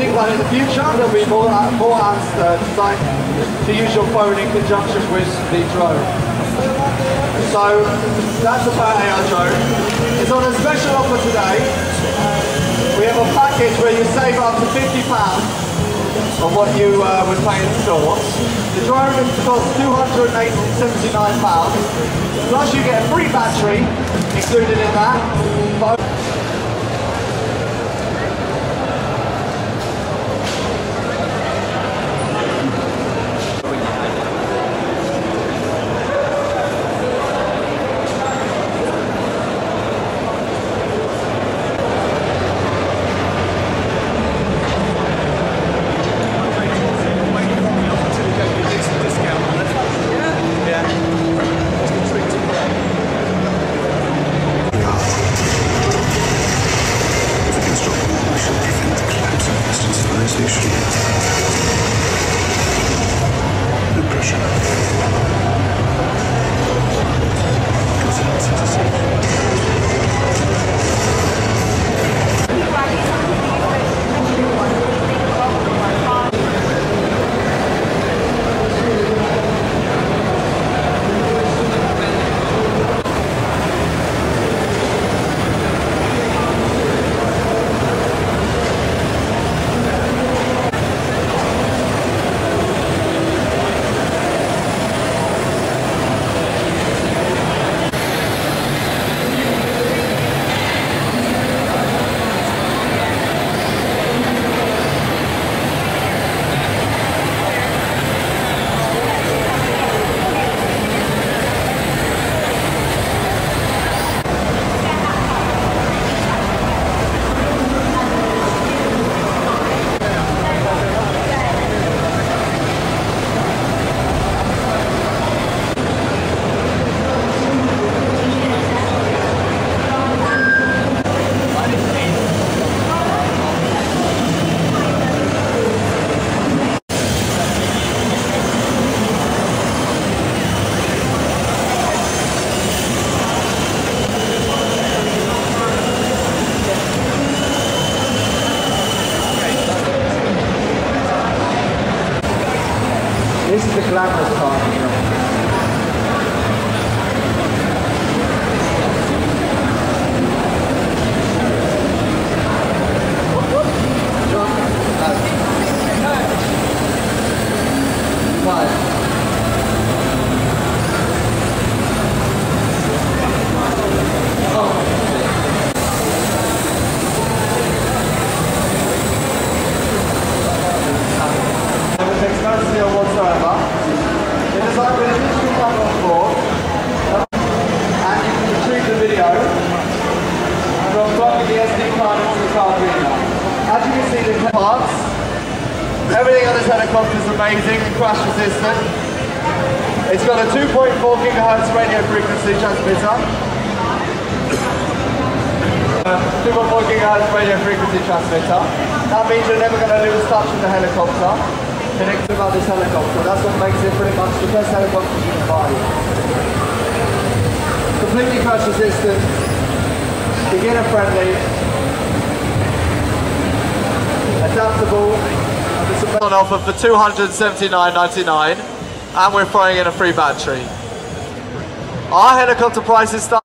think that in the future there'll be more apps designed to use your phone in conjunction with the drone. So that's the Parrot AR.Drone. It's on a special offer today. We have a package where you save up to £50 on what you would pay in store. The drone costs £279, plus you get a free battery included in that. This is the glamorous part of the drone. Whatsoever. It is like with a digital camera on board, and you can retrieve the video from plugging the SD card into the card reader. As you can see, the parts, everything on this helicopter is amazing and crash resistant. It's got a 2.4 GHz radio frequency transmitter. 2.4 GHz radio frequency transmitter. That means you're never going to lose touch with the helicopter. Connected about this helicopter. That's what makes it pretty much the best helicopter you can buy. Completely crash resistant, beginner friendly, adaptable. On offer for $279.99, and we're throwing in a free battery. Our helicopter prices start.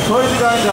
Toys are going down.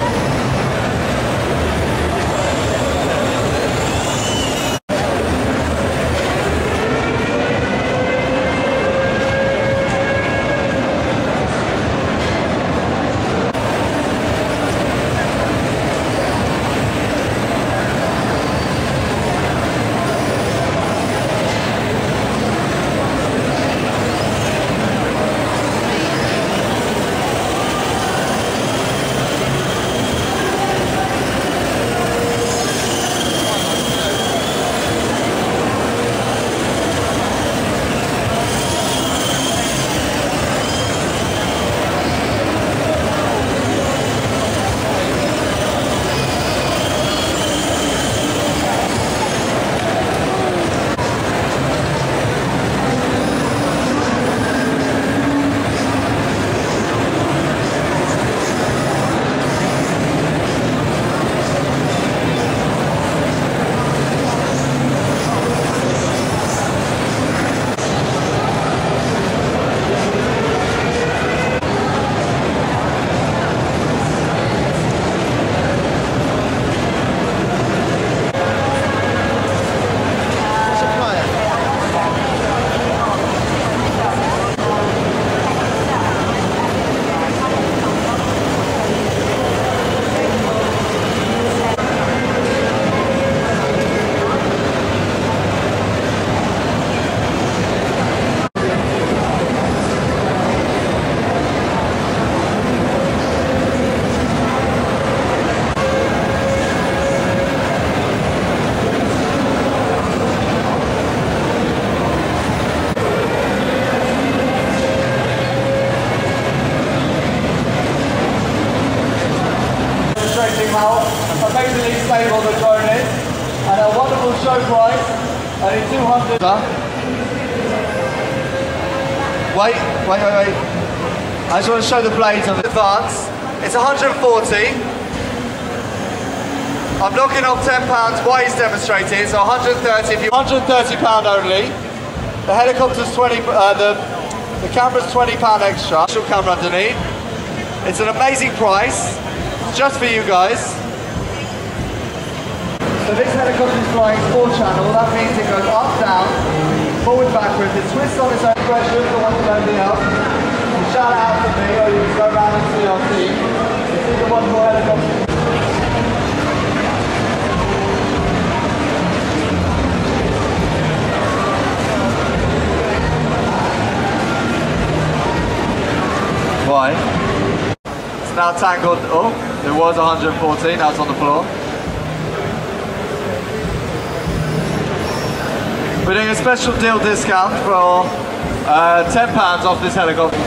How amazingly stable the drone is, and a wonderful show price, only 200. Wait. I just want to show the blades on the advance. It's 140. I'm knocking off £10 while he's demonstrating, so 130 if you £130 only. The helicopter's 20. The camera's £20 extra. Special camera underneath. It's an amazing price. Just for you guys. So this helicopter is flying 4-channel. That means it goes up, down, forward, backwards. It twists on its own pressure if you want to know anything else. You shout out to me, or you can go around and see our team. This is a wonderful helicopter. Why? Now tangled. Oh, it was 114, now it's on the floor. We're doing a special deal discount for £10 off this helicopter.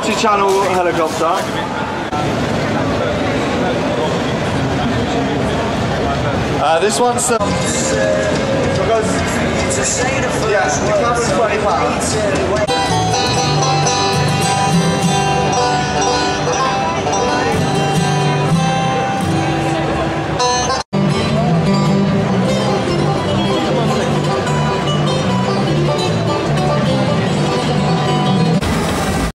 multi-channel helicopter. This one's because the camera's 20 pounds.